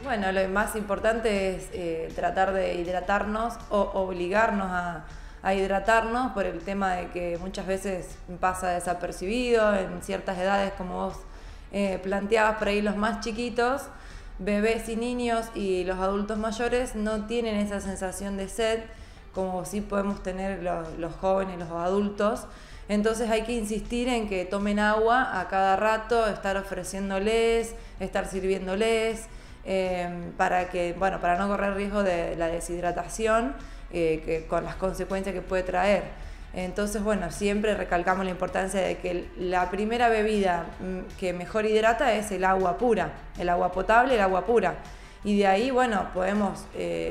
Bueno, lo más importante es tratar de hidratarnos o obligarnos a hidratarnos por el tema de que muchas veces pasa desapercibido en ciertas edades, como vos planteabas por ahí, los más chiquitos, bebés y niños y los adultos mayores no tienen esa sensación de sed como sí podemos tener los jóvenes, los adultos. Entonces hay que insistir en que tomen agua a cada rato, estar ofreciéndoles, estar sirviéndoles, para no correr riesgo de la deshidratación, con las consecuencias que puede traer. Entonces, bueno, siempre recalcamos la importancia de que la primera bebida que mejor hidrata es el agua pura, el agua potable, el agua pura. Y de ahí, bueno, podemos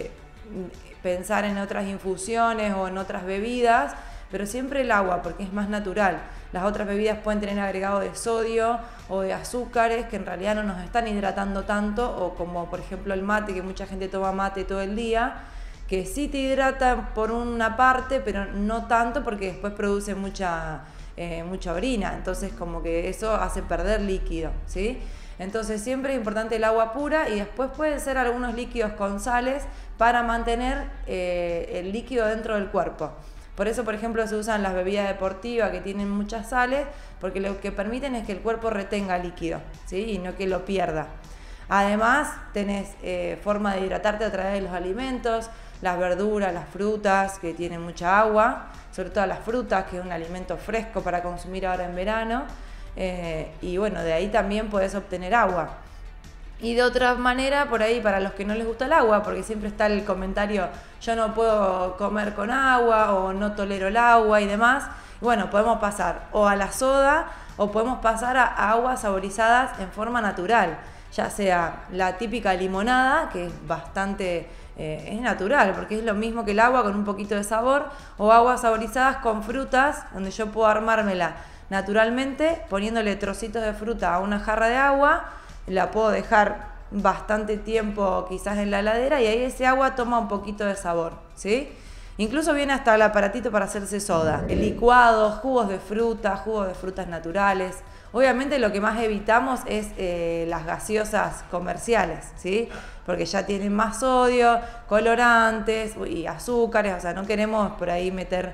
pensar en otras infusiones o en otras bebidas, pero siempre el agua, porque es más natural. Las otras bebidas pueden tener agregado de sodio o de azúcares que en realidad no nos están hidratando tanto, o como por ejemplo el mate, que mucha gente toma mate todo el día, que sí te hidrata por una parte, pero no tanto porque después produce mucha orina, entonces como que eso hace perder líquido, ¿sí? Entonces siempre es importante el agua pura, y después pueden ser algunos líquidos con sales para mantener el líquido dentro del cuerpo. Por eso, por ejemplo, se usan las bebidas deportivas que tienen muchas sales, porque lo que permiten es que el cuerpo retenga líquido, ¿sí? Y no que lo pierda. Además, tenés forma de hidratarte a través de los alimentos, las verduras, las frutas, que tienen mucha agua, sobre todo las frutas, que es un alimento fresco para consumir ahora en verano. Y bueno, de ahí también podés obtener agua. Y de otra manera, por ahí, para los que no les gusta el agua, porque siempre está el comentario, yo no puedo comer con agua, o no tolero el agua y demás. Bueno, podemos pasar o a la soda, o podemos pasar a aguas saborizadas en forma natural, ya sea la típica limonada, que es bastante es natural, porque es lo mismo que el agua con un poquito de sabor, o aguas saborizadas con frutas, donde yo puedo armármela naturalmente poniéndole trocitos de fruta a una jarra de agua. La puedo dejar bastante tiempo quizás en la heladera, y ahí ese agua toma un poquito de sabor, ¿sí? Incluso viene hasta el aparatito para hacerse soda. El licuado, jugos de frutas naturales. Obviamente lo que más evitamos es las gaseosas comerciales, ¿sí? Porque ya tienen más sodio, colorantes y azúcares, o sea, no queremos por ahí meter,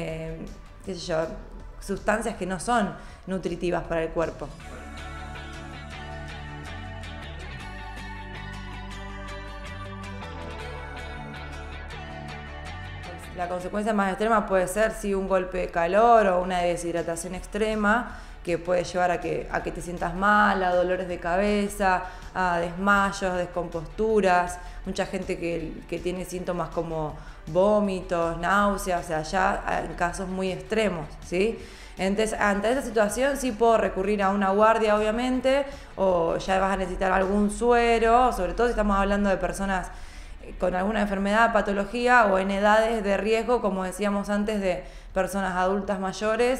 sustancias que no son nutritivas para el cuerpo. La consecuencia más extrema puede ser un golpe de calor o una deshidratación extrema, que puede llevar a que te sientas mal, a dolores de cabeza, a desmayos, descomposturas. Mucha gente que tiene síntomas como vómitos, náuseas, o sea, ya en casos muy extremos, ¿sí? Entonces, ante esa situación sí puedo recurrir a una guardia, obviamente, o ya vas a necesitar algún suero, sobre todo si estamos hablando de personas con alguna enfermedad, patología, o en edades de riesgo, como decíamos antes, de personas adultas mayores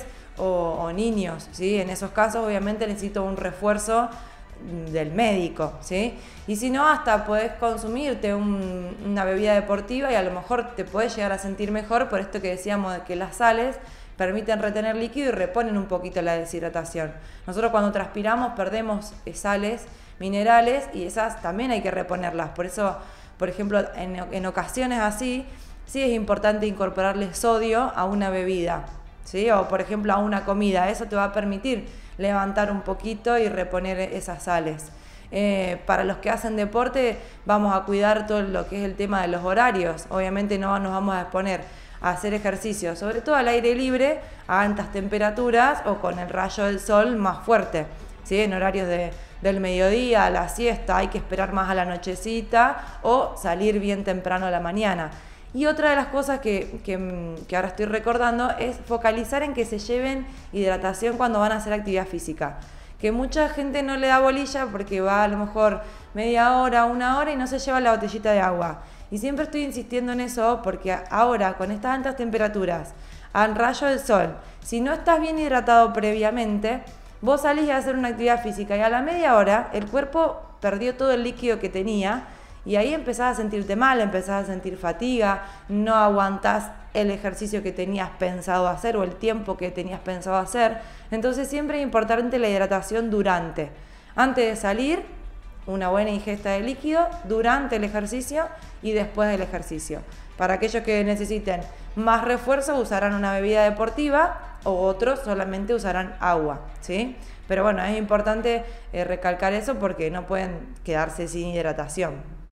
o niños, ¿sí? En esos casos obviamente necesito un refuerzo del médico, ¿sí? Y si no, hasta podés consumirte una bebida deportiva, y a lo mejor te podés llegar a sentir mejor, por esto que decíamos de que las sales permiten retener líquido y reponen un poquito la deshidratación. Nosotros cuando transpiramos perdemos sales, minerales, y esas también hay que reponerlas. Por eso, por ejemplo, en ocasiones así, sí es importante incorporarle sodio a una bebida, ¿sí? O por ejemplo a una comida. Eso te va a permitir levantar un poquito y reponer esas sales. Para los que hacen deporte, vamos a cuidar todo lo que es el tema de los horarios. Obviamente no nos vamos a exponer a hacer ejercicio, sobre todo al aire libre, a altas temperaturas o con el rayo del sol más fuerte, ¿sí? En horarios del mediodía, a la siesta, hay que esperar más a la nochecita, o salir bien temprano a la mañana. Y otra de las cosas que ahora estoy recordando es focalizar en que se lleven hidratación cuando van a hacer actividad física. Que mucha gente no le da bolilla porque va a lo mejor media hora, una hora, y no se lleva la botellita de agua. Y siempre estoy insistiendo en eso, porque ahora con estas altas temperaturas, al rayo del sol, si no estás bien hidratado previamente, vos salís a hacer una actividad física y a la media hora el cuerpo perdió todo el líquido que tenía, y ahí empezás a sentirte mal, empezás a sentir fatiga, no aguantás el ejercicio que tenías pensado hacer o el tiempo que tenías pensado hacer. Entonces siempre es importante la hidratación durante. Antes de salir, una buena ingesta de líquido durante el ejercicio y después del ejercicio. Para aquellos que necesiten más refuerzo usarán una bebida deportiva o otros solamente usarán agua, ¿sí? Pero bueno, es importante recalcar eso porque no pueden quedarse sin hidratación.